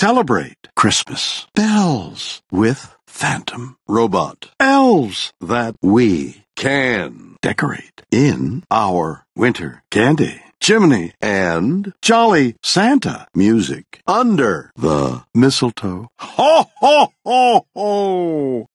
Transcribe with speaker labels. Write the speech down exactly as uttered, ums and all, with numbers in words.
Speaker 1: celebrate Christmas. Bells with phantom robot elves that we can decorate in our winter candy chimney and jolly Santa music under the mistletoe. Ho, ho, ho, ho!